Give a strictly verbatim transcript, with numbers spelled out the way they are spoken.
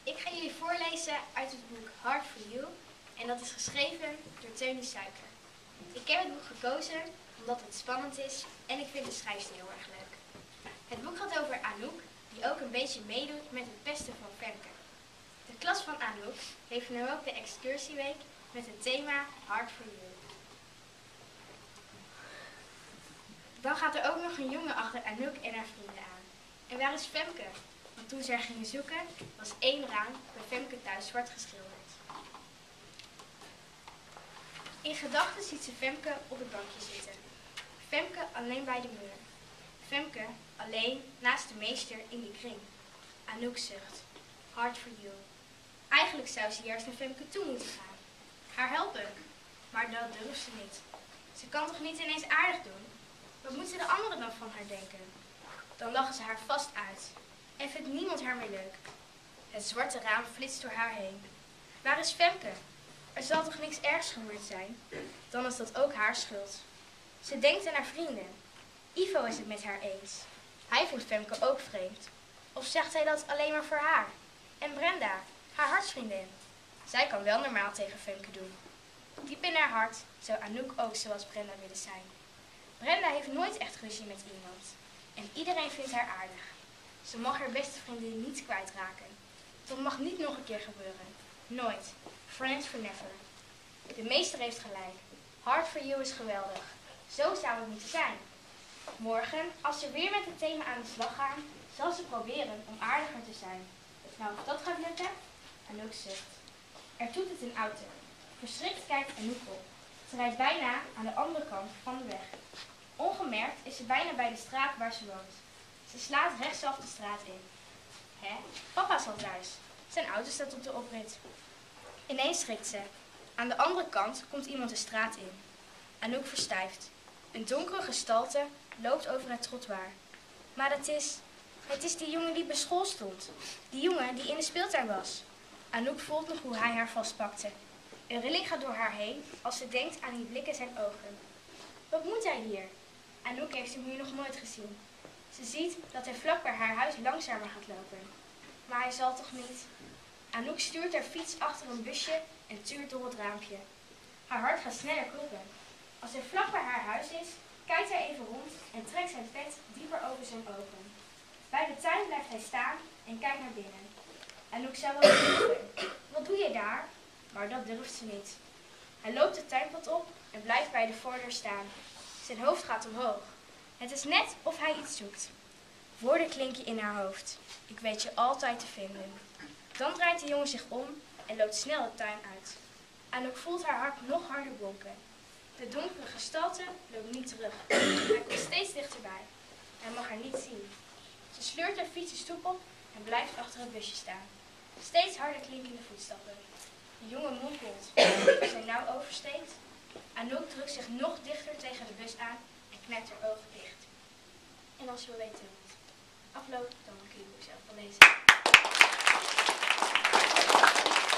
Ik ga jullie voorlezen uit het boek Heart for You en dat is geschreven door Teunie Suiker. Ik heb het boek gekozen omdat het spannend is en ik vind de schrijfster heel erg leuk. Het boek gaat over Anouk, die ook een beetje meedoet met het pesten van Femke. De klas van Anouk heeft nu ook de excursieweek met het thema Heart for You. Dan gaat er ook nog een jongen achter Anouk en haar vrienden aan. En waar is Femke? Want toen ze haar gingen zoeken, was één raam bij Femke thuis zwart geschilderd. In gedachten ziet ze Femke op het bankje zitten. Femke alleen bij de muur. Femke alleen naast de meester in die kring. Anouk zucht. Heart for you. Eigenlijk zou ze juist naar Femke toe moeten gaan. Haar helpen. Maar dat durft ze niet. Ze kan toch niet ineens aardig doen? Wat moeten de anderen dan van haar denken? Dan lachen ze haar vast uit. En vindt niemand haar meer leuk. Het zwarte raam flitst door haar heen. Waar is Femke? Er zal toch niks ergs gebeurd zijn? Dan is dat ook haar schuld. Ze denkt aan haar vrienden. Ivo is het met haar eens. Hij vindt Femke ook vreemd. Of zegt hij dat alleen maar voor haar? En Brenda, haar hartsvriendin. Zij kan wel normaal tegen Femke doen. Diep in haar hart zou Anouk ook zoals Brenda willen zijn. Brenda heeft nooit echt ruzie met iemand. En iedereen vindt haar aardig. Ze mag haar beste vriendin niet kwijtraken. Dat mag niet nog een keer gebeuren. Nooit. Friends for never. De meester heeft gelijk. Heart for you is geweldig. Zo zou het moeten zijn. Morgen, als ze weer met het thema aan de slag gaan, zal ze proberen om aardiger te zijn. Nou, of dat gaat lukken? Anouk zucht. Er toetert een auto. Verschrikt kijkt Anouk op. Ze rijdt bijna aan de andere kant van de weg. Ongemerkt is ze bijna bij de straat waar ze woont. Ze slaat rechtsaf de straat in. Hé, papa is al thuis. Zijn auto staat op de oprit. Ineens schrikt ze. Aan de andere kant komt iemand de straat in. Anouk verstijft. Een donkere gestalte loopt over het trottoir. Maar het is... Het is die jongen die bij school stond. Die jongen die in de speeltuin was. Anouk voelt nog hoe hij haar vastpakte. Een rilling gaat door haar heen als ze denkt aan die blik in zijn ogen. Wat moet hij hier? Anouk heeft hem hier nog nooit gezien. Ze ziet dat hij vlak bij haar huis langzamer gaat lopen. Maar hij zal toch niet... Anouk stuurt haar fiets achter een busje en tuurt door het raampje. Haar hart gaat sneller kloppen. Als hij vlak bij haar huis is, kijkt hij even rond en trekt zijn pet dieper over zijn ogen. Bij de tuin blijft hij staan en kijkt naar binnen. Anouk zou wel roepen. Wat doe je daar? Maar dat durft ze niet. Hij loopt de tuinpad op en blijft bij de voordeur staan. Zijn hoofd gaat omhoog. Het is net of hij iets zoekt. Woorden klinken in haar hoofd. Ik weet je altijd te vinden. Dan draait de jongen zich om en loopt snel de tuin uit. Anouk voelt haar hart nog harder bonken. De donkere gestalte loopt niet terug. Hij komt steeds dichterbij. Hij mag haar niet zien. Ze sleurt haar fiets de stoep op en blijft achter het busje staan. Steeds harder klinkende voetstappen. De jongen mompelt. Als hij nou oversteekt. Anouk drukt zich nog dichter tegen de bus aan en knijpt haar ogen dicht. En als je wil weten hoe het afloopt, dan kun je het boek zelf wel lezen.